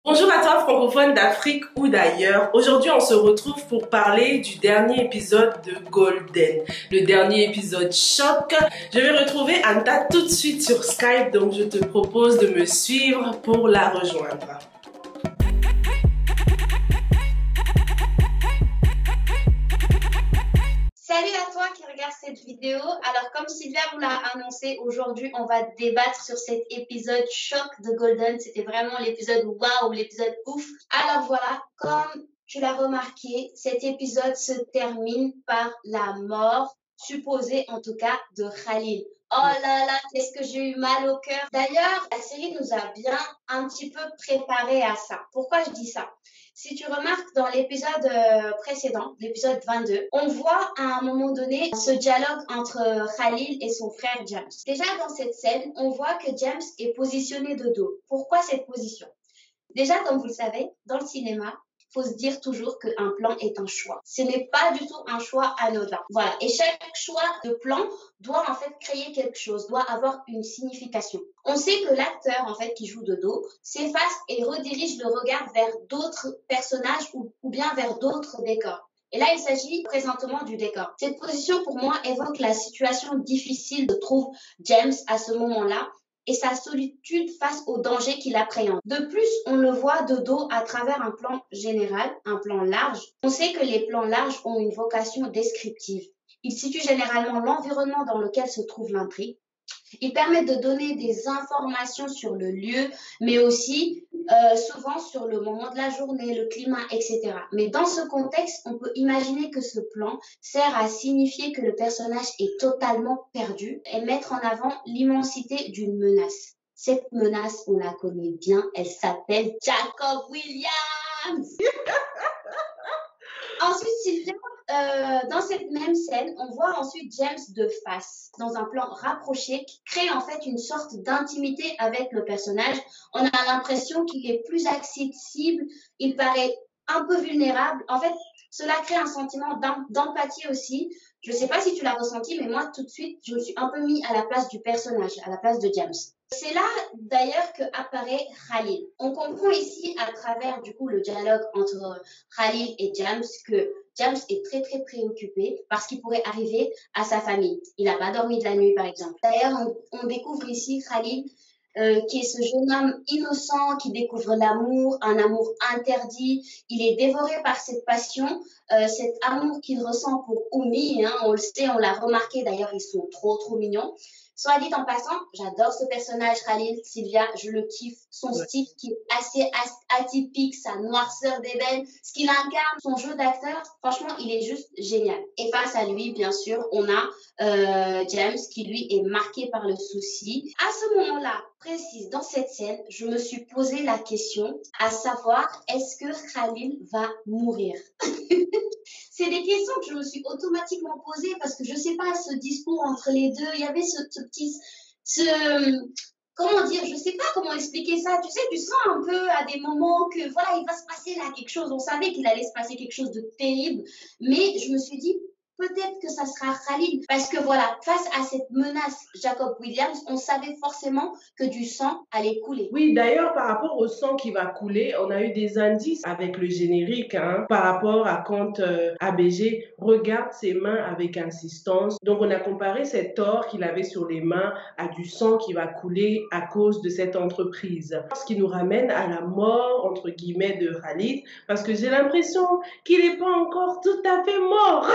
Bonjour à toi francophone d'Afrique ou d'ailleurs. Aujourd'hui on se retrouve pour parler du dernier épisode de Golden. Le dernier épisode choc. Je vais retrouver Anta tout de suite sur Skype, donc je te propose de me suivre pour la rejoindre. Salut à toi qui regarde cette vidéo. Alors, comme Sylvia vous l'a annoncé, aujourd'hui, on va débattre sur cet épisode choc de Golden. C'était vraiment l'épisode waouh, l'épisode ouf. Alors voilà, comme tu l'as remarqué, cet épisode se termine par la mort, supposée en tout cas, de Khalil. Oh là là, qu'est-ce que j'ai eu mal au cœur. D'ailleurs, la série nous a bien un petit peu préparé à ça. Pourquoi je dis ça? Si tu remarques dans l'épisode précédent, l'épisode 22, on voit à un moment donné ce dialogue entre Khalil et son frère James. Déjà dans cette scène, on voit que James est positionné de dos. Pourquoi cette position? Déjà, comme vous le savez, dans le cinéma, il faut se dire toujours qu'un plan est un choix. Ce n'est pas du tout un choix anodin. Voilà. Et chaque choix de plan doit en fait créer quelque chose, doit avoir une signification. On sait que l'acteur en fait qui joue de dos s'efface et redirige le regard vers d'autres personnages ou bien vers d'autres décors. Et là, il s'agit présentement du décor. Cette position, pour moi, évoque la situation difficile que trouve James à ce moment-là et sa solitude face au danger qu'il appréhende. De plus, on le voit de dos à travers un plan général, un plan large. On sait que les plans larges ont une vocation descriptive. Ils situent généralement l'environnement dans lequel se trouve l'intrigue. Ils permettent de donner des informations sur le lieu, mais aussi souvent sur le moment de la journée, le climat, etc. Mais dans ce contexte, on peut imaginer que ce plan sert à signifier que le personnage est totalement perdu et mettre en avant l'immensité d'une menace. Cette menace, on la connaît bien, elle s'appelle Jacob Williams. Ensuite, Sylvia, dans cette même scène, on voit ensuite James de face, dans un plan rapproché, qui crée en fait une sorte d'intimité avec le personnage. On a l'impression qu'il est plus accessible, il paraît un peu vulnérable. En fait, cela crée un sentiment d'empathie aussi. Je ne sais pas si tu l'as ressenti, mais moi, tout de suite, je me suis un peu mis à la place du personnage, à la place de James. C'est là d'ailleurs que apparaît Khalil. On comprend ici à travers du coup le dialogue entre Khalil et James que James est très très préoccupé parce qu'il pourrait arriver à sa famille. Il n'a pas dormi de la nuit par exemple. D'ailleurs, on découvre ici Khalil qui est ce jeune homme innocent qui découvre l'amour, un amour interdit. Il est dévoré par cette passion, cet amour qu'il ressent pour Oumi. Hein, on le sait, on l'a remarqué d'ailleurs, ils sont trop trop mignons. Soit dit en passant, j'adore ce personnage, Khalil, Sylvia, je le kiffe. Son style qui est assez atypique, sa noirceur d'ébène, ce qu'il incarne, son jeu d'acteur, franchement, il est juste génial. Et face à lui, bien sûr, on a James qui, lui, est marqué par le souci. À ce moment-là, précise, dans cette scène, je me suis posé la question à savoir, est-ce que Khalil va mourir? C'est des questions que je me suis automatiquement posées parce que je sais pas, ce discours entre les deux, il y avait comment dire, je sais pas comment expliquer ça. Tu sais, tu sens un peu à des moments que voilà, il va se passer là quelque chose. On savait qu'il allait se passer quelque chose de terrible, mais je me suis dit, peut-être que ça sera Khalil. Parce que voilà, face à cette menace, Jacob Williams, on savait forcément que du sang allait couler. Oui, d'ailleurs, par rapport au sang qui va couler, on a eu des indices avec le générique par rapport à quand ABG regarde ses mains avec insistance. Donc, on a comparé cet or qu'il avait sur les mains à du sang qui va couler à cause de cette entreprise. Ce qui nous ramène à la mort, entre guillemets, de Khalid, parce que j'ai l'impression qu'il n'est pas encore tout à fait mort.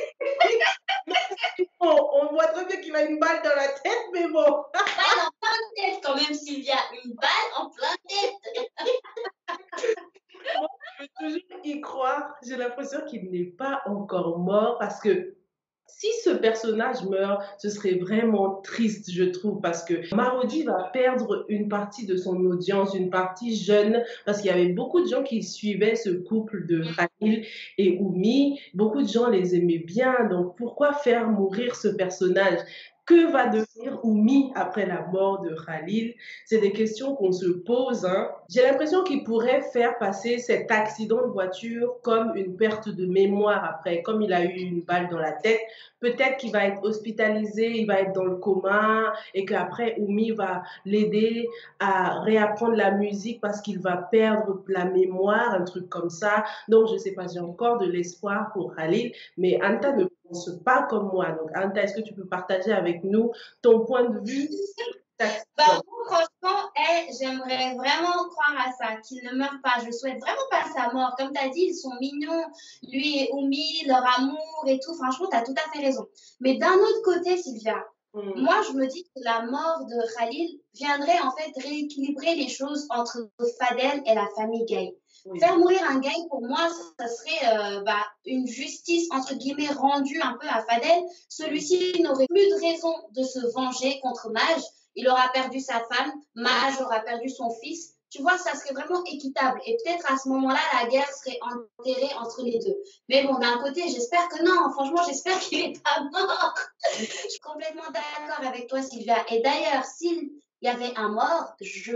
On voit très bien qu'il a une balle dans la tête, mais bon. Balle en plein tête quand même, Sylvia. Une balle en plein tête. Moi, je veux toujours y croire. J'ai l'impression qu'il n'est pas encore mort parce que si ce personnage meurt, ce serait vraiment triste, je trouve, parce que Marodi va perdre une partie de son audience, une partie jeune, parce qu'il y avait beaucoup de gens qui suivaient ce couple de Khalil et Oumi. Beaucoup de gens les aimaient bien, donc pourquoi faire mourir ce personnage? Que va devenir Oumi après la mort de Khalil? C'est des questions qu'on se pose. J'ai l'impression qu'il pourrait faire passer cet accident de voiture comme une perte de mémoire après, comme il a eu une balle dans la tête. peut-être qu'il va être hospitalisé, il va être dans le coma et qu'après Oumi va l'aider à réapprendre la musique parce qu'il va perdre la mémoire, un truc comme ça. Donc, je ne sais pas, j'ai encore de l'espoir pour Khalil, mais Anta ne pense pas comme moi. Donc, Anta, est-ce que tu peux partager avec nous ton point de vue sur cet Bah, accident? moi, franchement, j'aimerais vraiment croire à ça, qu'il ne meurt pas. Je souhaite vraiment pas sa mort. Comme tu as dit, ils sont mignons, lui et Oumi, leur amour et tout. Franchement, tu as tout à fait raison. Mais d'un autre côté, Sylvia, Hmm, moi, je me dis que la mort de Khalil viendrait en fait rééquilibrer les choses entre Fadel et la famille Gay. oui. Faire mourir un Gay, pour moi, ça serait une justice, entre guillemets, rendue un peu à Fadel. Celui-ci n'aurait plus de raison de se venger contre Maj. Il aura perdu sa femme, Maj aura perdu son fils. Tu vois, ça serait vraiment équitable. Et peut-être à ce moment-là, la guerre serait enterrée entre les deux. Mais bon, d'un côté, j'espère que non. Franchement, j'espère qu'il n'est pas mort. Je suis complètement d'accord avec toi, Sylvia. Et d'ailleurs, s'il y avait un mort,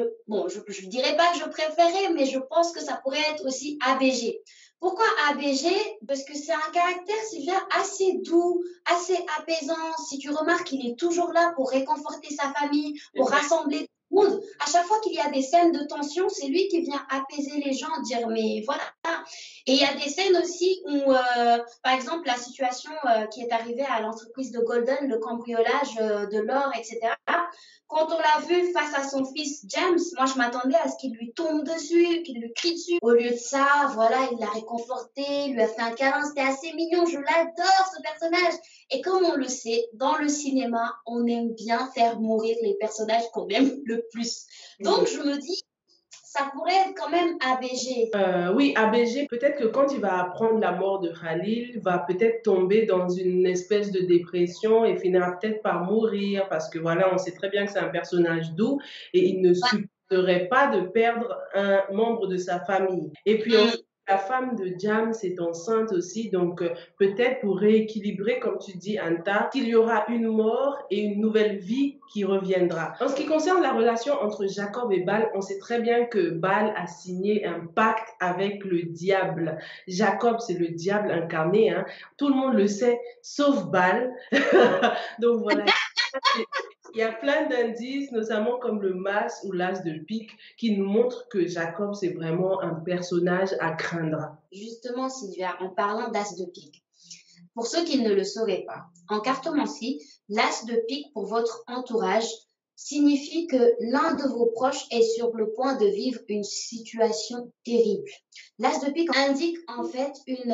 je dirais pas que je préférais, mais je pense que ça pourrait être aussi ABG. Pourquoi ABG? Parce que c'est un caractère, Sylvia, assez doux, assez apaisant. Si tu remarques, il est toujours là pour réconforter sa famille, C'est pour vrai. rassembler tout le monde. À chaque fois qu'il y a des scènes de tension, c'est lui qui vient apaiser les gens, dire mais voilà. Et il y a des scènes aussi où, par exemple, la situation qui est arrivée à l'entreprise de Golden, le cambriolage de l'or, etc. Quand on l'a vu face à son fils James, moi je m'attendais à ce qu'il lui tombe dessus, qu'il lui crie dessus. Au lieu de ça, voilà, il l'a réconforté, il lui a fait un câlin, c'était assez mignon, je l'adore ce personnage. Et comme on le sait, dans le cinéma, on aime bien faire mourir les personnages qu'on aime le plus. Donc je me dis, ça pourrait être quand même ABG. Oui, ABG, peut-être que quand il va apprendre la mort de Khalil, il va peut-être tomber dans une espèce de dépression et finira peut-être par mourir parce que voilà, on sait très bien que c'est un personnage doux et il ne supporterait pas de perdre un membre de sa famille. Et puis ensuite, la femme de James est enceinte aussi, donc peut-être pour rééquilibrer, comme tu dis, Anta, qu'il y aura une mort et une nouvelle vie qui reviendra. En ce qui concerne la relation entre Jacob et Baal, on sait très bien que Baal a signé un pacte avec le diable. Jacob, c'est le diable incarné, hein. Tout le monde le sait, sauf Baal. Donc voilà, il y a plein d'indices, notamment comme le mas ou l'as de pique, qui nous montrent que Jacob, c'est vraiment un personnage à craindre. Justement, Sylvia, en parlant d'as de pique, pour ceux qui ne le sauraient pas, en cartomancie, l'as de pique pour votre entourage signifie que l'un de vos proches est sur le point de vivre une situation terrible. L'as de pique indique en fait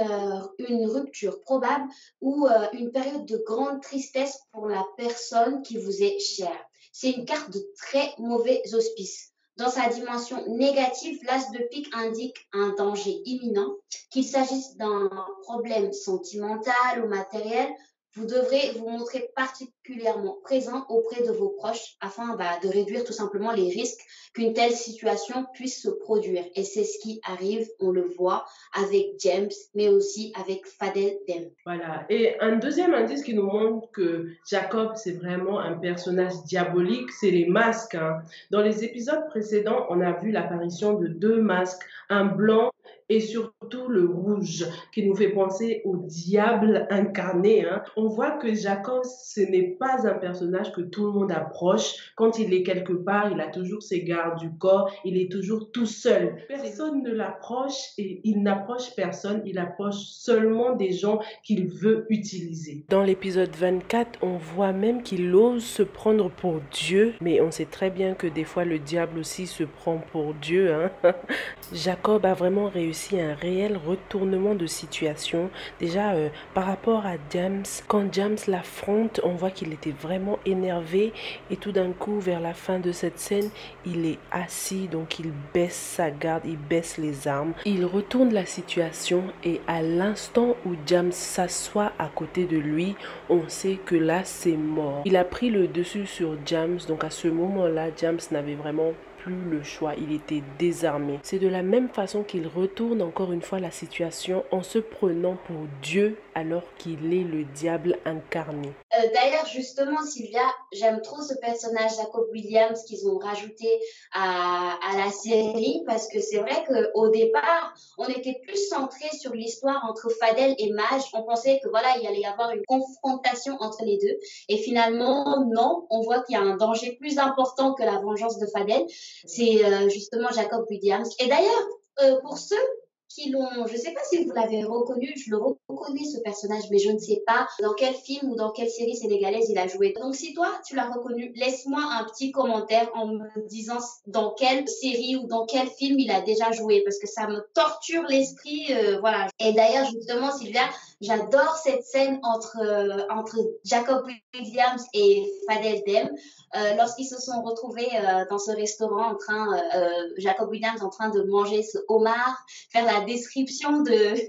une rupture probable ou une période de grande tristesse pour la personne qui vous est chère. C'est une carte de très mauvais auspice. Dans sa dimension négative, l'as de pique indique un danger imminent, qu'il s'agisse d'un problème sentimental ou matériel. Vous devrez vous montrer particulièrement présent auprès de vos proches afin de réduire tout simplement les risques qu'une telle situation puisse se produire. Et c'est ce qui arrive, on le voit avec James, mais aussi avec Fadel Dem. Voilà. Et un deuxième indice qui nous montre que Jacob, c'est vraiment un personnage diabolique, c'est les masques, hein. Dans les épisodes précédents, on a vu l'apparition de deux masques, un blanc et surtout le rouge, qui nous fait penser au diable incarné, hein. On voit que Jacob, ce n'est pas un personnage que tout le monde approche. Quand il est quelque part, il a toujours ses gardes du corps, il est toujours tout seul. Personne ne l'approche et il n'approche personne, il approche seulement des gens qu'il veut utiliser. Dans l'épisode 24, on voit même qu'il ose se prendre pour Dieu, mais on sait très bien que des fois le diable aussi se prend pour Dieu, hein. Jacob a vraiment réussi un réel retournement de situation. Déjà, par rapport à James, quand James l'affronte, on voit qu'il était vraiment énervé et tout d'un coup, vers la fin de cette scène, il est assis, donc il baisse sa garde, il baisse les armes. Il retourne la situation et à l'instant où James s'assoit à côté de lui, on sait que là, c'est mort. Il a pris le dessus sur James, donc à ce moment-là, James n'avait vraiment plus le choix, il était désarmé. C'est de la même façon qu'il retourne encore une fois la situation en se prenant pour Dieu alors qu'il est le diable incarné. D'ailleurs, justement, Sylvia, j'aime trop ce personnage Jacob Williams qu'ils ont rajouté à la série parce que c'est vrai qu'au départ, on était plus centré sur l'histoire entre Fadel et Maj. On pensait que voilà, il allait y avoir une confrontation entre les deux. Et finalement, non, on voit qu'il y a un danger plus important que la vengeance de Fadel. C'est justement Jacob Williams. Et d'ailleurs, pour ceux qui l'ont, je ne sais pas si vous l'avez reconnu, je le reconnais ce personnage, mais je ne sais pas dans quel film ou dans quelle série sénégalaise il a joué. Donc si toi, tu l'as reconnu, laisse-moi un petit commentaire en me disant dans quelle série ou dans quel film il a déjà joué, parce que ça me torture l'esprit, voilà. Et d'ailleurs, justement, Sylvia, j'adore cette scène entre Jacob Williams et Fadel Dem. Lorsqu'ils se sont retrouvés dans ce restaurant Jacob Williams en train de manger ce homard, faire la description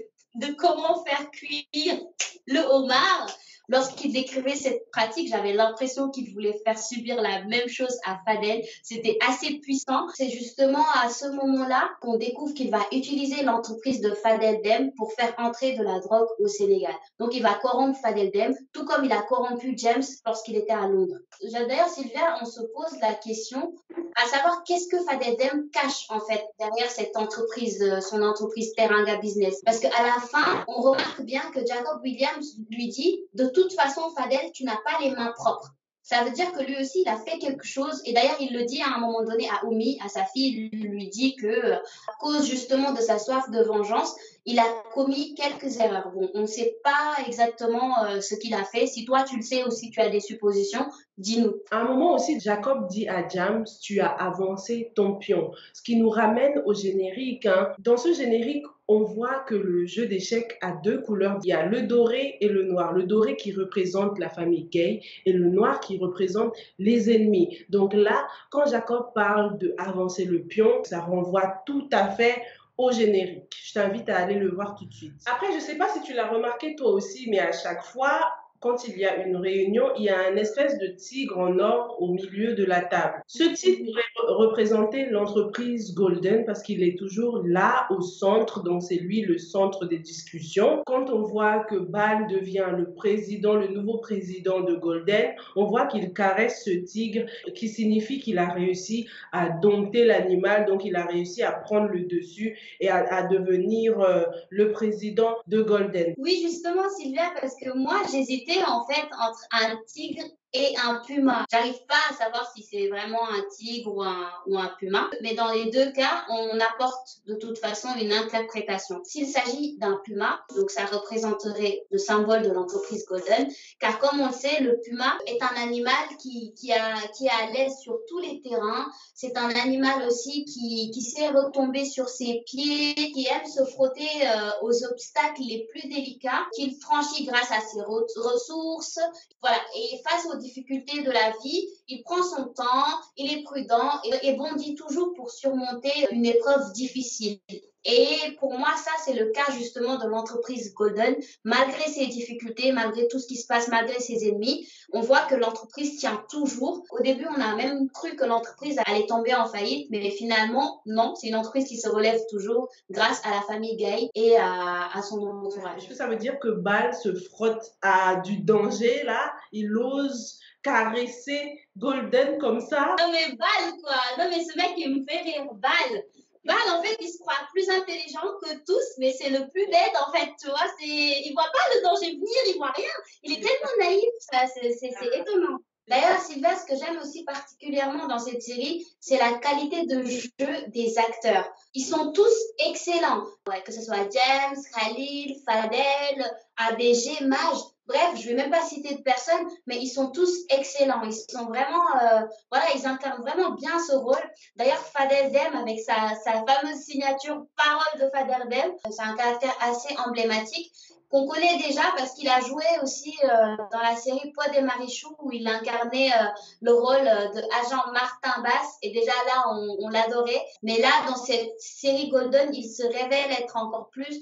de comment faire cuire le homard. Lorsqu'il décrivait cette pratique, j'avais l'impression qu'il voulait faire subir la même chose à Fadel. C'était assez puissant. C'est justement à ce moment-là qu'on découvre qu'il va utiliser l'entreprise de Fadel Dem pour faire entrer de la drogue au Sénégal. Donc, il va corrompre Fadel Dem, tout comme il a corrompu James lorsqu'il était à Londres. D'ailleurs, Sylvia, on se pose la question à savoir qu'est-ce que Fadel Dem cache en fait derrière cette entreprise, son entreprise Teranga Business. Parce qu'à la fin, on remarque bien que Jacob Williams lui dit de toute façon, Fadel, tu n'as pas les mains propres. Ça veut dire que lui aussi, il a fait quelque chose. Et d'ailleurs, il le dit à un moment donné à Oumi, à sa fille, il lui dit que, à cause justement de sa soif de vengeance, il a commis quelques erreurs. Bon, on ne sait pas exactement ce qu'il a fait. Si toi, tu le sais ou si tu as des suppositions, dis-nous. À un moment aussi, Jacob dit à James, tu as avancé ton pion. Ce qui nous ramène au générique, hein. Dans ce générique, on voit que le jeu d'échecs a deux couleurs. Il y a le doré et le noir. Le doré qui représente la famille Gay et le noir qui représente les ennemis. Donc là, quand Jacob parle de avancer le pion, ça renvoie tout à fait au générique. Je t'invite à aller le voir tout de suite. Après, je ne sais pas si tu l'as remarqué toi aussi, mais à chaque fois, quand il y a une réunion, il y a un espèce de tigre en or au milieu de la table. Ce tigre pourrait représenter l'entreprise Golden parce qu'il est toujours là au centre, donc c'est lui le centre des discussions. Quand on voit que Bal devient le président, le nouveau président de Golden, on voit qu'il caresse ce tigre qui signifie qu'il a réussi à dompter l'animal, donc il a réussi à prendre le dessus et à devenir le président de Golden. Oui, justement, Sylvia, parce que moi, j'hésitais en fait entre un tigre et un puma. J'arrive pas à savoir si c'est vraiment un tigre ou un puma, mais dans les deux cas, on apporte de toute façon une interprétation. S'il s'agit d'un puma, donc ça représenterait le symbole de l'entreprise Golden, car comme on le sait, le puma est un animal qui est à l'aise sur tous les terrains. C'est un animal aussi qui sait retomber sur ses pieds, qui aime se frotter aux obstacles les plus délicats, qu'il franchit grâce à ses ressources. Voilà. Et face aux difficultés de la vie, il prend son temps, il est prudent et bondit toujours pour surmonter une épreuve difficile. Et pour moi, ça, c'est le cas justement de l'entreprise Golden. Malgré ses difficultés, malgré tout ce qui se passe, malgré ses ennemis, on voit que l'entreprise tient toujours. Au début, on a même cru que l'entreprise allait tomber en faillite, mais finalement, non. C'est une entreprise qui se relève toujours grâce à la famille Gay et à son entourage. Est-ce que ça veut dire que Bal se frotte à du danger, là? Il ose caresser Golden comme ça? Non mais Bal, quoi. Non mais ce mec, il me fait rire. Bal, en fait, il se croit plus intelligent que tous, mais c'est le plus bête, en fait, tu vois. Il voit pas le danger venir, il voit rien. Il est tellement naïf, ça, c'est étonnant. D'ailleurs, Sylvia, ce que j'aime aussi particulièrement dans cette série, c'est la qualité de jeu des acteurs. Ils sont tous excellents. Ouais, que ce soit James, Khalil, Fadel, ABG, Maj. Bref, je vais même pas citer de personnes, mais ils sont tous excellents. Ils sont vraiment, voilà, ils incarnent vraiment bien ce rôle. D'ailleurs, Fadel Dem, avec sa fameuse signature parole de Fadel Dem, c'est un caractère assez emblématique qu'on connaît déjà parce qu'il a joué aussi dans la série Pod et Marichou où il incarnait le rôle de agent Martin Bass et déjà là on l'adorait, mais là dans cette série Golden il se révèle être encore plus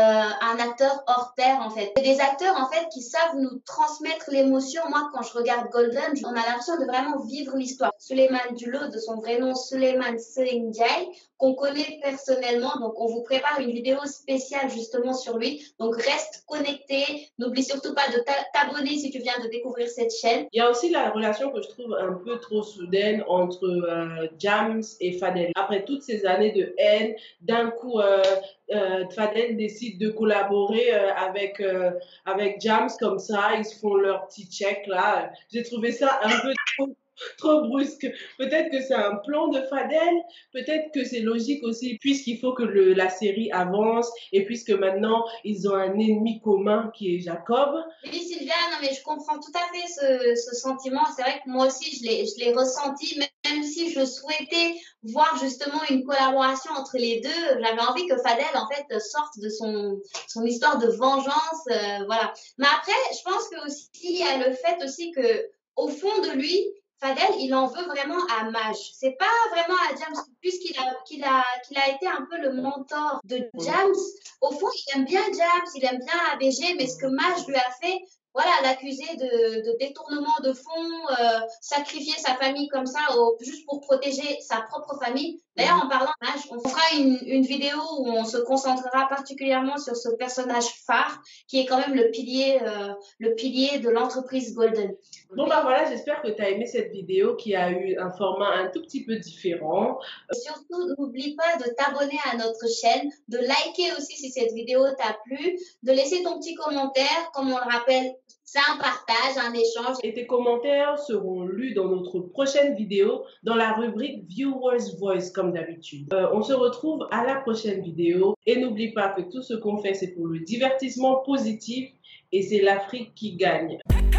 un acteur hors pair en fait. Des acteurs en fait qui savent nous transmettre l'émotion. Moi quand je regarde Golden, on a l'impression de vraiment vivre l'histoire. Suleiman Dulo, de son vrai nom Suleiman Selingdiaye, qu'on connaît personnellement. Donc, on vous prépare une vidéo spéciale justement sur lui. Donc, reste connecté. N'oublie surtout pas de t'abonner si tu viens de découvrir cette chaîne. Il y a aussi la relation que je trouve un peu trop soudaine entre Jams et Fadel. Après toutes ces années de haine, d'un coup, Fadel décide de collaborer avec Jams comme ça. Ils se font leur petit check là. J'ai trouvé ça un peu trop brusque. Peut-être que c'est un plan de Fadel, peut-être que c'est logique aussi, puisqu'il faut que la série avance et puisque maintenant ils ont un ennemi commun qui est Jacob. Oui, Sylvia, non, mais je comprends tout à fait ce sentiment. C'est vrai que moi aussi, je l'ai ressenti, même si je souhaitais voir justement une collaboration entre les deux. J'avais envie que Fadel, en fait, sorte de son histoire de vengeance. Voilà. Mais après, je pense que aussi, il y a le fait aussi que, au fond de lui, Fadel, il en veut vraiment à Maj. C'est pas vraiment à James, qu'il a été un peu le mentor de James. Au fond, il aime bien James, il aime bien ABG, mais ce que Maj lui a fait, voilà, l'accuser de détournement de fonds, sacrifier sa famille comme ça, juste pour protéger sa propre famille. D'ailleurs, en parlant de Maj, on fera une vidéo où on se concentrera particulièrement sur ce personnage phare, qui est quand même le pilier de l'entreprise Golden. Bon, bah voilà, j'espère que tu as aimé cette vidéo qui a eu un format un tout petit peu différent. Et surtout, n'oublie pas de t'abonner à notre chaîne, de liker aussi si cette vidéo t'a plu, de laisser ton petit commentaire, comme on le rappelle, c'est un partage, un échange. Et tes commentaires seront lus dans notre prochaine vidéo, dans la rubrique Viewers Voice, comme d'habitude. On se retrouve à la prochaine vidéo. Et n'oublie pas que tout ce qu'on fait, c'est pour le divertissement positif et c'est l'Afrique qui gagne.